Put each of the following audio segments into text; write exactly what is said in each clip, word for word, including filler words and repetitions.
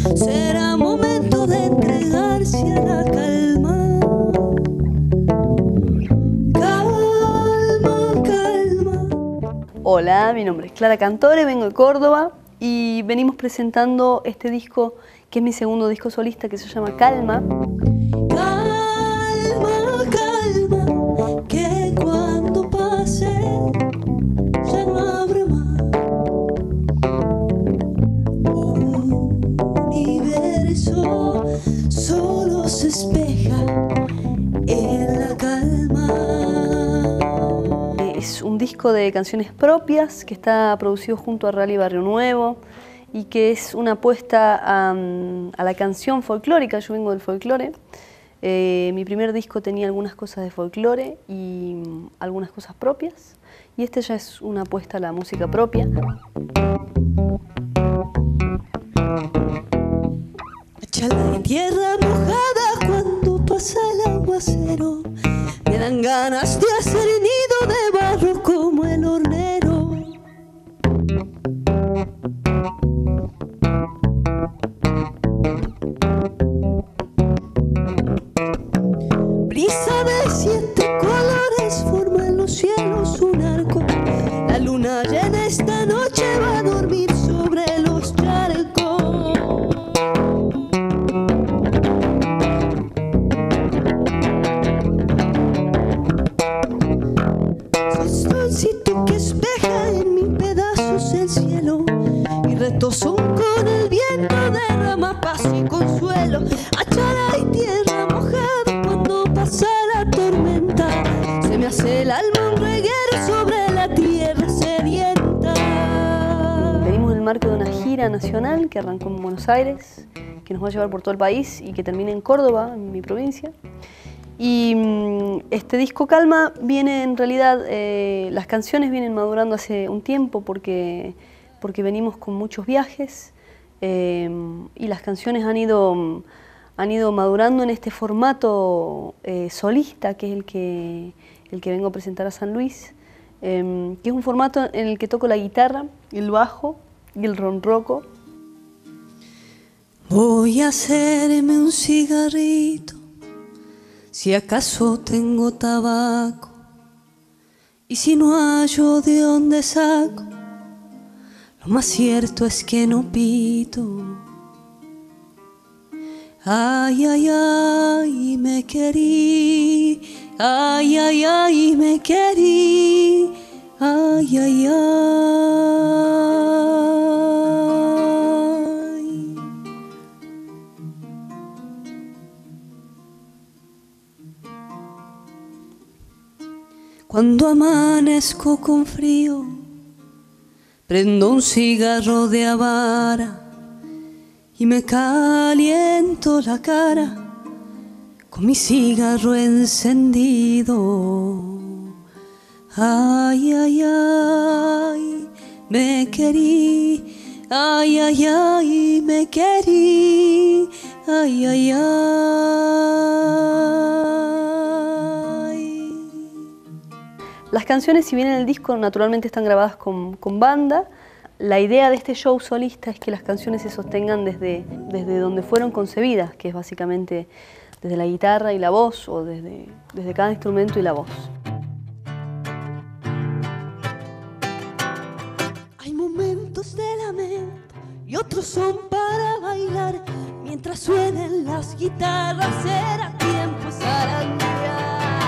será momento de entregarse a la calma. Calma, calma. Hola, mi nombre es Clara Cantore, vengo de Córdoba y venimos presentando este disco que es mi segundo disco solista, que se llama Calma. Calma, calma, que cuando pase ya no habrá más. Un universo solo se espeja en la calma. Es un disco de canciones propias que está producido junto a Rally Barrio Nuevo y que es una apuesta a, a la canción folclórica. Yo vengo del folclore. Eh, mi primer disco tenía algunas cosas de folclore y um, algunas cosas propias, y este ya es una apuesta a la música propia. Échala en tierra mojada cuando pasa el aguacero, me dan ganas de hacer nido de barro como el hornero. Brisa de siete colores forma en los cielos un arco. La luna llena esta noche va a dormir sobre los charcos. Solcito que espeja en mil pedazos el cielo y retozón con el viento derrama paz y consuelo. Achala y tierra mojada cuando pasa la tormenta, se me hace el alma un reguero sobre la tierra sedienta. Venimos en el marco de una gira nacional que arrancó en Buenos Aires, que nos va a llevar por todo el país y que termina en Córdoba, en mi provincia. Y este disco Calma viene en realidad, eh, las canciones vienen madurando hace un tiempo porque, porque venimos con muchos viajes, eh, y las canciones han ido, han ido madurando en este formato eh, solista, que es el que, el que vengo a presentar a San Luis, eh, que es un formato en el que toco la guitarra, el bajo y el ronroco. Voy a hacerme un cigarrito, si acaso tengo tabaco, y si no hallo de dónde saco, lo más cierto es que no pito. Ay, ay, ay, me querí, ay, ay, ay, me querí, ay, ay, ay. Cuando amanezco con frío, prendo un cigarro de Habara y me caliento la cara con mi cigarro encendido. Ay, ay, ay, me querí, ay, ay, ay, me querí, ay, ay, ay. Las canciones, si bien en el disco naturalmente están grabadas con, con banda, la idea de este show solista es que las canciones se sostengan desde, desde donde fueron concebidas, que es básicamente desde la guitarra y la voz, o desde, desde cada instrumento y la voz. Hay momentos de lamento y otros son para bailar, mientras suenen las guitarras será tiempo zarandear.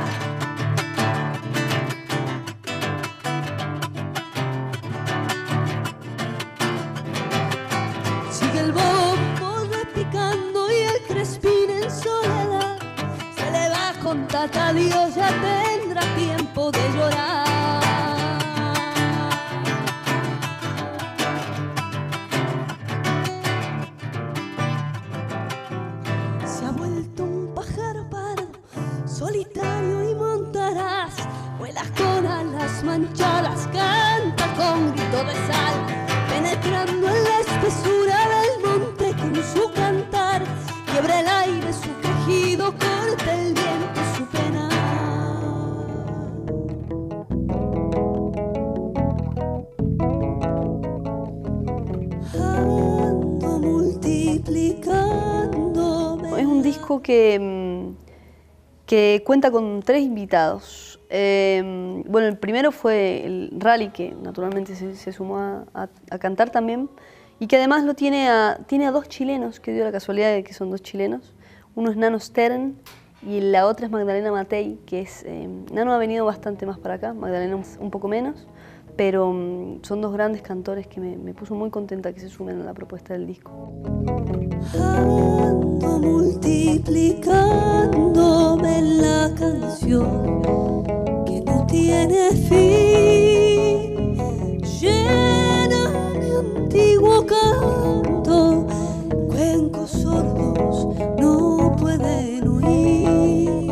El bombo repicando y el crespín en soledad se le va con tata Dios, ya tendrá tiempo de llorar. Se ha vuelto un pájaro pardo, solitario y montarás, vuelas con alas manchadas, canta con grito de sal, penetrando en la espesura del monte con su cantar, quiebra el aire su quejido, corta el viento su pena. Ando multiplicando disco que, que cuenta con tres invitados. Eh, bueno, el primero fue el Rally, que naturalmente se, se sumó a, a, a cantar también, y que además lo tiene a, tiene a dos chilenos, que dio la casualidad de que son dos chilenos. Uno es Nano Stern y la otra es Magdalena Matei, que es... Eh, Nano ha venido bastante más para acá, Magdalena un poco menos, pero um, son dos grandes cantores que me, me puso muy contenta que se sumen a la propuesta del disco. Ando multiplicándome en la canción que no tiene fin, llena mi antiguo canto, cuencos sordos no pueden oír.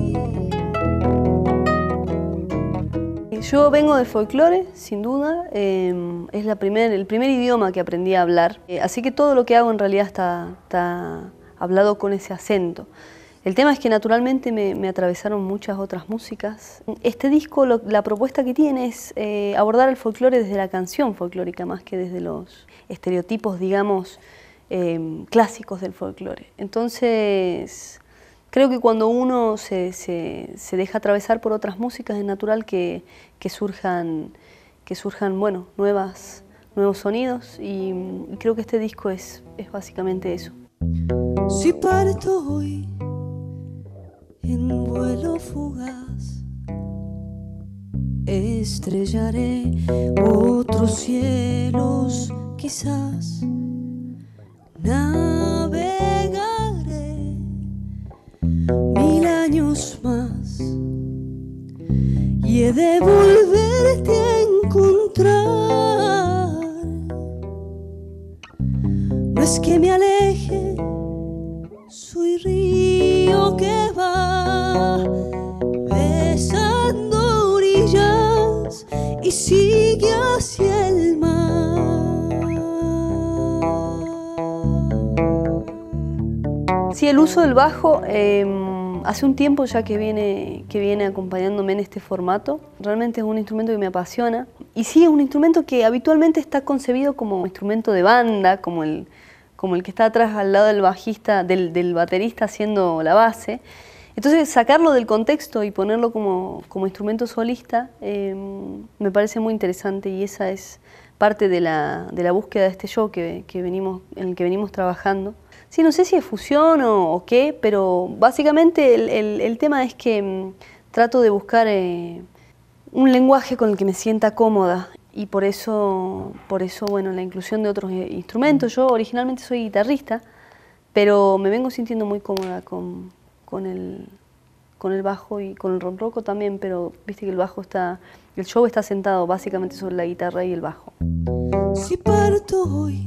Yo vengo del folclore, sin duda, eh, es la primer, el primer idioma que aprendí a hablar, eh, así que todo lo que hago en realidad está, está hablado con ese acento. El tema es que naturalmente me, me atravesaron muchas otras músicas. Este disco, lo, la propuesta que tiene es eh, abordar el folclore desde la canción folclórica, más que desde los estereotipos, digamos, eh, clásicos del folclore. Entonces, creo que cuando uno se, se, se deja atravesar por otras músicas es natural que, que surjan, que surjan bueno, nuevas, nuevos sonidos y, y creo que este disco es, es básicamente eso. Si parto hoy en vuelo fugaz, estrellaré otros cielos, quizás navegaré mil años más y he de volverte a encontrar. No es que me aleje, soy río que va besando orillas y sigue hacia el mar. Sí, el uso del bajo eh, hace un tiempo ya que viene, que viene acompañándome en este formato. Realmente es un instrumento que me apasiona. Y sí, es un instrumento que habitualmente está concebido como instrumento de banda, como el, como el que está atrás al lado del bajista, del, del baterista haciendo la base. Entonces sacarlo del contexto y ponerlo como, como instrumento solista eh, me parece muy interesante y esa es parte de la, de la búsqueda de este show que, que venimos, en el que venimos trabajando. Sí, no sé si es fusión o, o qué, pero básicamente el, el, el tema es que mmm, trato de buscar eh, un lenguaje con el que me sienta cómoda y por eso, por eso bueno, la inclusión de otros instrumentos. Yo originalmente soy guitarrista, pero me vengo sintiendo muy cómoda con, con, el, con el bajo y con el ronroco también, pero viste que el bajo está, el show está sentado básicamente sobre la guitarra y el bajo. Si parto hoy,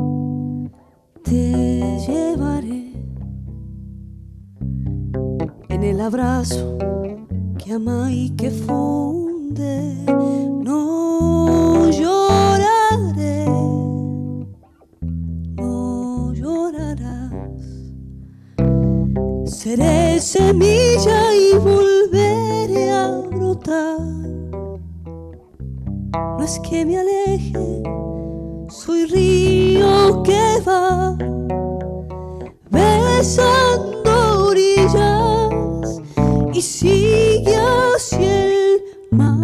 te llevaré en el abrazo que ama y que funde. No lloraré, no llorarás. Seré semilla y volveré a brotar. No es que me aleje, soy río que va besando orillas y sigue hacia el mar.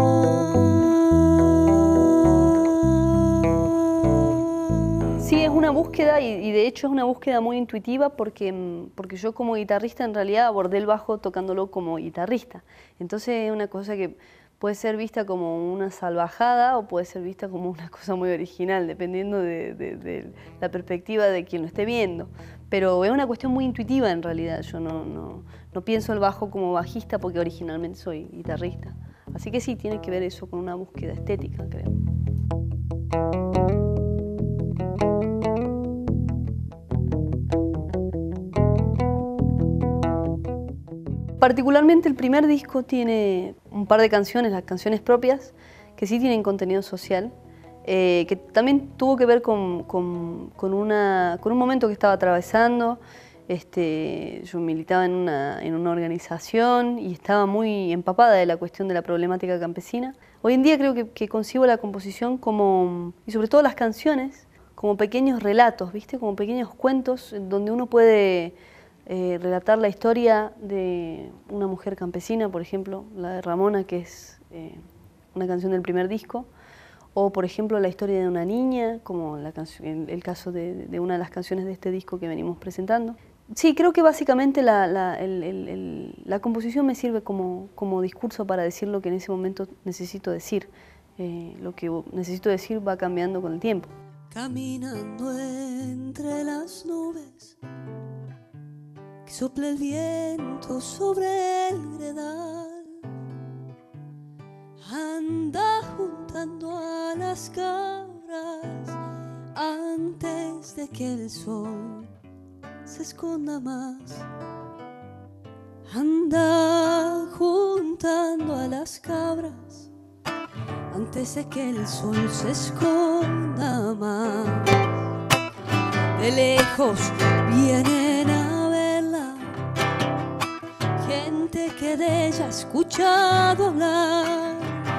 Sí, es una búsqueda y, y de hecho es una búsqueda muy intuitiva porque, porque yo como guitarrista en realidad abordé el bajo tocándolo como guitarrista. Entonces es una cosa que puede ser vista como una salvajada o puede ser vista como una cosa muy original, dependiendo de, de, de la perspectiva de quien lo esté viendo. Pero es una cuestión muy intuitiva en realidad, yo no, no, no pienso el bajo como bajista porque originalmente soy guitarrista. Así que sí, tiene que ver eso con una búsqueda estética, creo. Particularmente el primer disco tiene un par de canciones, las canciones propias, que sí tienen contenido social, eh, que también tuvo que ver con, con, con, una, con un momento que estaba atravesando. Este, yo militaba en una, en una organización y estaba muy empapada de la cuestión de la problemática campesina. Hoy en día creo que, que concibo la composición como, y sobre todo las canciones, como pequeños relatos, ¿viste? Como pequeños cuentos donde uno puede eh, relatar la historia de una mujer campesina, por ejemplo, la de Ramona, que es eh, una canción del primer disco, o por ejemplo la historia de una niña, como la el, el caso de, de una de las canciones de este disco que venimos presentando. Sí, creo que básicamente la, la, el, el, el, la composición me sirve como, como discurso para decir lo que en ese momento necesito decir. Eh, lo que necesito decir va cambiando con el tiempo. Caminando entre las nubes, que sopla el viento sobre el gredal, anda juntando a las cabras antes de que el sol se esconda más. Anda juntando a las cabras antes de que el sol se esconda más. De lejos vienen a verla gente que de ella ha escuchado hablar.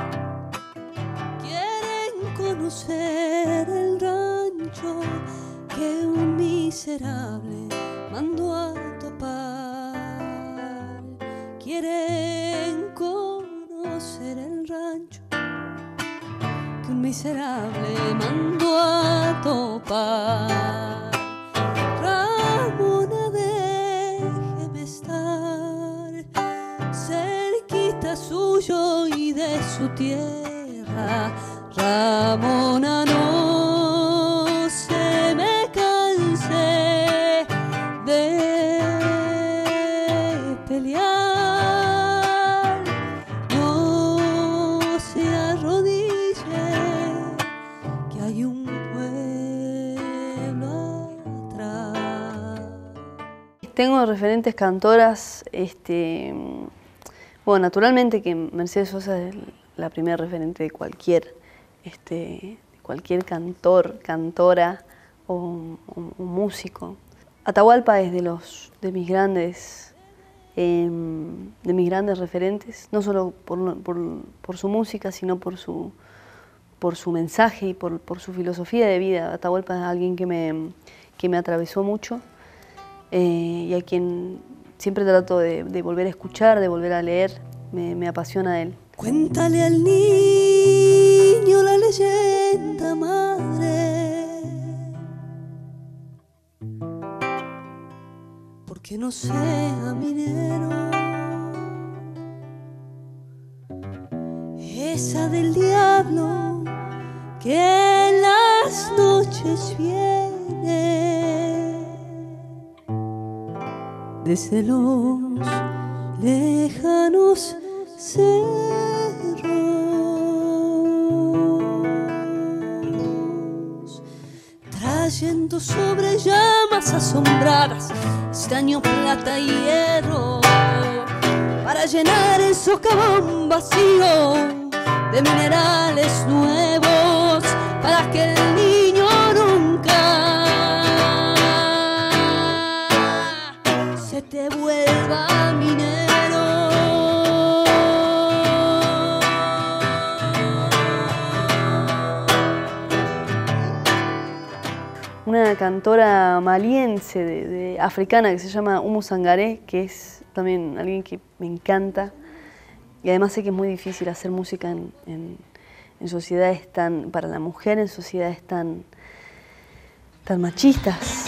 Quieren conocer el rancho que un miserable mandó a topar. Quieren conocer el rancho que un miserable mandó a topar. Ramona, déjeme estar cerquita suyo y de su tierra. Ramona, no se me canse de pelear, no se arrodille, que hay un pueblo atrás. Tengo referentes cantoras, este, bueno, naturalmente que Mercedes Sosa es la primera referente de cualquier, este, cualquier cantor, cantora o, o, o músico. Atahualpa es de los de mis grandes, eh, de mis grandes referentes, no solo por, por, por su música, sino por su, por su mensaje y por, por su filosofía de vida. Atahualpa es alguien que me, que me atravesó mucho eh, y a quien siempre trato de, de volver a escuchar, de volver a leer. Me, me apasiona él. Cuéntale al niño la leyenda, madre, porque no sea minero. Esa del diablo que en las noches viene desde los lejanos cerros, trayendo sobre llamas asombradas estaño, plata y hierro, para llenar el socavón vacío de minerales nuevos, para que el niño nunca se te vuelva minero. Una cantora maliense, de, de, africana, que se llama Umu Sangaré, que es también alguien que me encanta. Y además sé que es muy difícil hacer música en, en, en sociedades tan, para la mujer, en sociedades tan, tan machistas.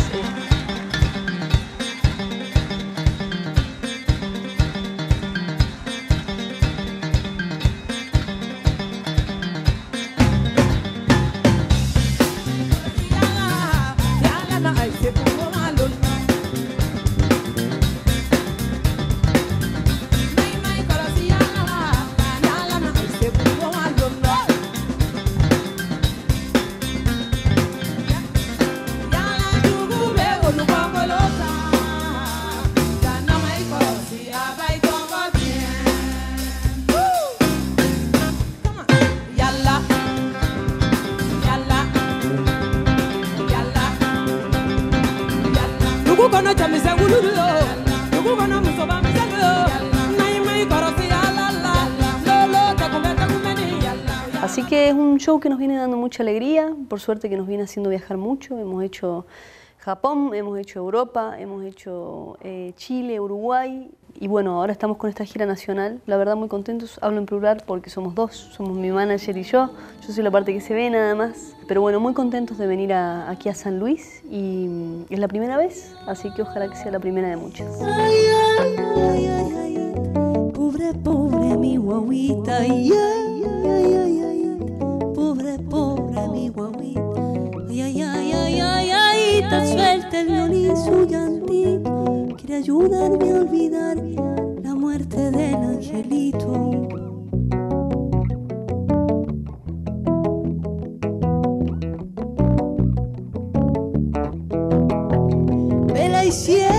Así que es un show que nos viene dando mucha alegría, por suerte que nos viene haciendo viajar mucho. Hemos hecho Japón, hemos hecho Europa, hemos hecho eh, Chile, Uruguay y bueno, ahora estamos con esta gira nacional. La verdad muy contentos, hablo en plural porque somos dos, somos mi manager y yo. Yo soy la parte que se ve nada más. Pero bueno, muy contentos de venir a, aquí a San Luis y es la primera vez, así que ojalá que sea la primera de muchas. Ay, ay, ay, ay, ay, pobre, pobre mi guaguita, ay, ay, ay, ay, ay, pobre, pobre mi guaguita, ay, ay, ay, ay, ay, ay, tan suelta el violín su llantito, quiere ayudarme a olvidar la muerte del angelito. Vela y cielo